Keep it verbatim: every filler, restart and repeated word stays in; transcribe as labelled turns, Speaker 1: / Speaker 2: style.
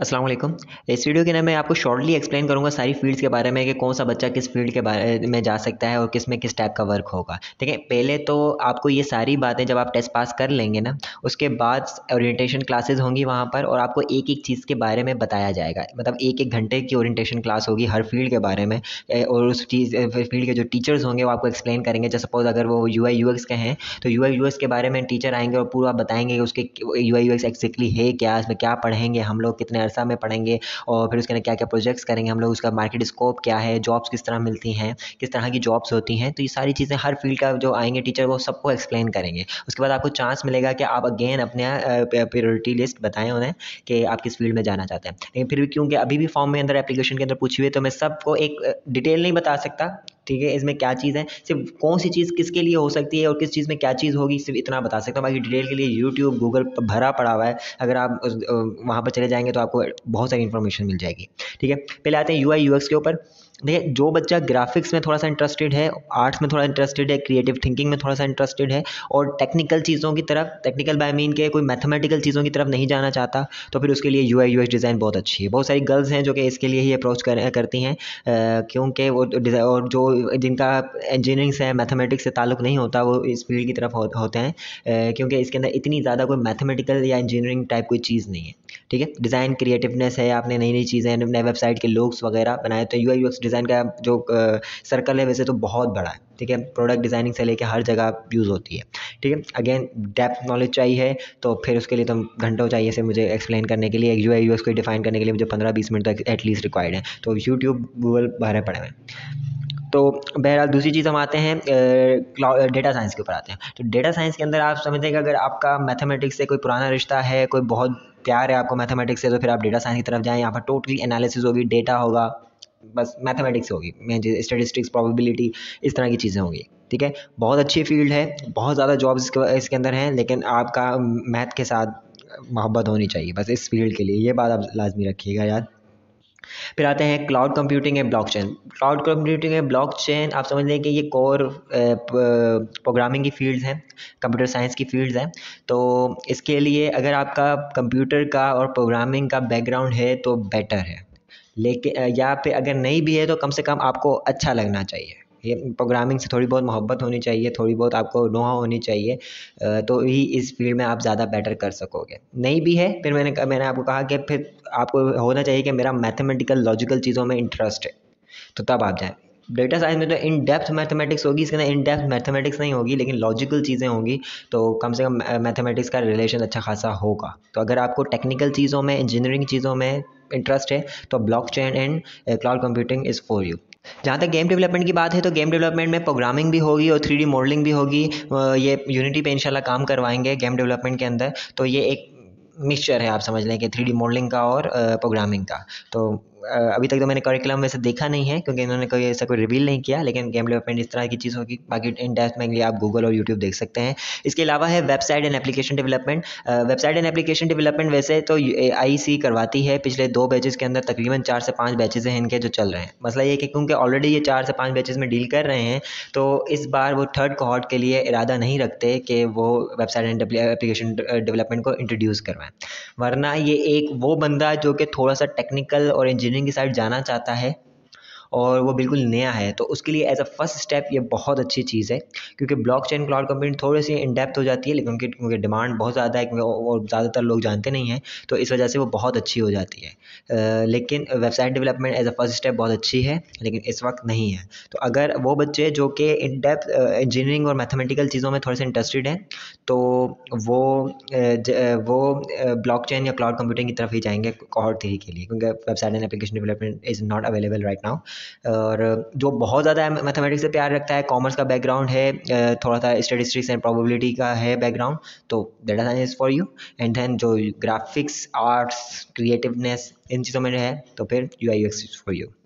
Speaker 1: अस्सलाम वालेकुम। इस वीडियो के अंदर मैं आपको शॉर्टली एक्सप्लेन करूंगा सारी फील्ड्स के बारे में कि कौन सा बच्चा किस फील्ड के बारे में जा सकता है और किस में किस टाइप का वर्क होगा। ठीक है, पहले तो आपको ये सारी बातें जब आप टेस्ट पास कर लेंगे ना, उसके बाद ओरिएंटेशन क्लासेस होंगी वहाँ पर और आपको एक एक चीज़ के बारे में बताया जाएगा। मतलब एक एक घंटे की ओरिएंटेशन क्लास होगी हर फील्ड के बारे में। ए, और उस चीज़ फील्ड के जो टीचर्स होंगे वो आपको एक्सप्लेन करेंगे। जैसे सपोज अगर वो यू आई यू एक्स के हैं तो यू आई यू एक्स के बारे में टीचर आएंगे और पूरा बताएंगे कि उसके U I U X exactly है क्या, इसमें क्या पढ़ेंगे हम लोग, कितने अरसा में पढ़ेंगे और फिर उसके अंदर क्या क्या प्रोजेक्ट्स करेंगे हम लोग, उसका मार्केट स्कोप क्या है, जॉब्स किस तरह मिलती हैं, किस तरह की जॉब्स होती हैं। तो ये सारी चीज़ें हर फील्ड का जो आएंगे टीचर वो सबको एक्सप्लेन करेंगे। उसके बाद आपको चांस मिलेगा कि आप अगेन अपने प्रायोरिटी लिस्ट बताएं उन्हें कि आप किस फील्ड में जाना चाहते हैं। लेकिन फिर भी क्योंकि अभी भी फॉर्म में अंदर एप्लीकेशन के अंदर पूछी हुई है तो मैं सबको एक डिटेल नहीं बता सकता। ठीक है, इसमें क्या चीज़ है, सिर्फ कौन सी चीज़ किसके लिए हो सकती है और किस चीज़ में क्या चीज़ होगी, सिर्फ इतना बता सकता हूँ। बाकी डिटेल के लिए यूट्यूब गूगल पर भरा पड़ा हुआ है। अगर आप उस, अ, वहाँ पर चले जाएंगे तो आपको बहुत सारी इन्फॉर्मेशन मिल जाएगी। ठीक है, पहले आते हैं यू आई यू एक्स के ऊपर। देखिए, जो बच्चा ग्राफिक्स में थोड़ा सा इंटरेस्टेड है, आर्ट्स में थोड़ा इंटरेस्टेड है, क्रिएटिव थिंकिंग में थोड़ा सा इंटरेस्टेड है और टेक्निकल चीज़ों की तरफ, टेक्निकल बाय मीन के कोई मैथमेटिकल चीज़ों की तरफ नहीं जाना चाहता, तो फिर उसके लिए U I U X design बहुत अच्छी है। बहुत सारी गर्ल्स हैं जो कि इसके लिए ही अप्रोच कर करती हैं, अ, क्योंकि वो डिज़ाइन, और जो जिनका इंजीनियरिंग से मैथमेटिक्स से ताल्लुक़ नहीं होता वो इस फील्ड की तरफ हो, होते हैं, अ, क्योंकि इसके अंदर इतनी ज़्यादा कोई मैथमेटिकल या इंजीनियरिंग टाइप कोई चीज़ नहीं है। ठीक है, डिज़ाइन क्रिएटिवनेस है, आपने नई नई चीज़ें, नए वेबसाइट के लोग्स वगैरह बनाए। तो U I U X design का जो सर्कल है वैसे तो बहुत बड़ा है। ठीक है, प्रोडक्ट डिज़ाइनिंग से लेके हर जगह यूज़ होती है। ठीक है, अगेन डेप्थ नॉलेज चाहिए तो फिर उसके लिए तो घंटों चाहिए से मुझे एक्सप्लेन करने के लिए, यू आई यू एक्स को डिफाइन करने के लिए मुझे पंद्रह बीस मिनट तक एटलीस्ट रिक्वायर्ड है। तो यूट्यूब गूगल भरे पड़े हैं। तो बहरहाल दूसरी चीज़ हम आते हैं डेटा साइंस के ऊपर आते हैं। तो डेटा साइंस के अंदर आप समझते हैं कि अगर आपका मैथमेटिक्स से कोई पुराना रिश्ता है, कोई बहुत प्यार है आपको मैथमेटिक्स से, तो फिर आप डेटा साइंस की तरफ जाएँ। यहाँ पर टोटली एनालिसिस होगी, डेटा होगा, बस मैथमेटिक्स होगी, मेन चीज़ स्टैटिस्टिक्स, प्रोबेबिलिटी, इस तरह की चीज़ें होंगी। ठीक है, बहुत अच्छी फील्ड है, बहुत ज़्यादा जॉब्स इसके इसके अंदर हैं, लेकिन आपका मैथ के साथ मोहब्बत होनी चाहिए बस इस फील्ड के लिए, ये बात आप लाजमी रखिएगा याद। फिर आते हैं क्लाउड कंप्यूटिंग है, ब्लॉकचेन। क्लाउड कंप्यूटिंग है, ब्लॉकचेन, आप समझ लें कि ये कोर प्रोग्रामिंग की फील्ड्स हैं, कंप्यूटर साइंस की फील्ड्स हैं। तो इसके लिए अगर आपका कंप्यूटर का और प्रोग्रामिंग का बैकग्राउंड है तो बेटर है, लेकिन या फिर अगर नहीं भी है तो कम से कम आपको अच्छा लगना चाहिए। ये प्रोग्रामिंग से थोड़ी बहुत मोहब्बत होनी चाहिए, थोड़ी बहुत आपको नोहा होनी चाहिए, अ, तो ही इस फील्ड में आप ज़्यादा बेटर कर सकोगे। नहीं भी है, फिर मैंने मैंने आपको कहा कि फिर आपको होना चाहिए कि मेरा मैथमेटिकल लॉजिकल चीज़ों में इंटरेस्ट है, तो तब आप जाएँ। डेटा साइंस में तो इन डेप्थ मैथमेटिक्स होगी, इसके अंदर इन डेप्थ मैथमेटिक्स नहीं होगी, लेकिन लॉजिकल चीज़ें होंगी, तो कम से कम मैथमेटिक्स का रिलेशन अच्छा खासा होगा। तो अगर आपको टेक्निकल चीज़ों में, इंजीनियरिंग चीज़ों में इंटरेस्ट है तो blockchain and cloud computing is for you. जहाँ तक गेम डेवलपमेंट की बात है तो गेम डेवलपमेंट में प्रोग्रामिंग भी होगी और थ्री डी मॉडलिंग भी होगी। अ, ये यूनिटी पे इंशाल्लाह काम करवाएंगे गेम डेवलपमेंट के अंदर। तो ये एक मिक्सचर है, आप समझ लें कि थ्री डी मॉडलिंग का और प्रोग्रामिंग का। तो अ, अभी तक तो मैंने करिकुलम में से देखा नहीं है क्योंकि इन्होंने कोई ऐसा कोई रिवील नहीं किया, लेकिन गेम डेवलपमेंट इस तरह की चीज़ होगी। बाकी इन डेप्थ में के लिए आप गूगल और यूट्यूब देख सकते हैं। इसके अलावा है website and application development. Website and application development वैसे तो आई सी करवाती है, पिछले दो बैचेस के अंदर तकरीबन चार से पाँच बैचेस हैं इनके जो चल रहे हैं। मसला ये है कि क्योंकि ऑलरेडी ये चार से पाँच बैचेस में डील कर रहे हैं, तो इस बार वो थर्ड कोहॉर्ट के लिए इरादा नहीं रखते कि वो वेबसाइट एंड एप्लीकेशन डेवलपमेंट को इंट्रोड्यूस करवाएं। वरना ये एक वो बंदा जो कि थोड़ा सा टेक्निकल और इंजीनियरिंग की साइड जाना चाहता है और वो बिल्कुल नया है, तो उसके लिए एज़ अ फर्स्ट स्टेप ये बहुत अच्छी चीज़ है। क्योंकि ब्लॉकचेन क्लाउड कंप्यूटिंग थोड़ी सी इन डेप्थ हो जाती है, लेकिन उनकी क्योंकि डिमांड बहुत ज़्यादा है, क्योंकि वो ज़्यादातर लोग जानते नहीं हैं, तो इस वजह से वो बहुत अच्छी हो जाती है। अ, लेकिन website development as a first step बहुत अच्छी है, लेकिन इस वक्त नहीं है। तो अगर वो बच्चे जो कि इन डेप्थ इंजीनियरिंग और मैथमेटिकल चीज़ों में थोड़े से इंटरेस्टेड हैं, तो वो अ, ज, अ, वो ब्लॉकचेन या क्लाउड कंप्यूटिंग की तरफ ही जाएंगे कोहॉर्ट थ्री के लिए, क्योंकि website and application development is not available right now. और जो बहुत ज़्यादा मैथमेटिक्स से प्यार रखता है, कॉमर्स का बैकग्राउंड है, अ, थोड़ा सा स्टैटिस्टिक्स एंड प्रोबेबिलिटी का है बैकग्राउंड, तो data science is for you. And then जो ग्राफिक्स, आर्ट्स, क्रिएटिवनेस, इन चीज़ों में है तो फिर U I U X is for you.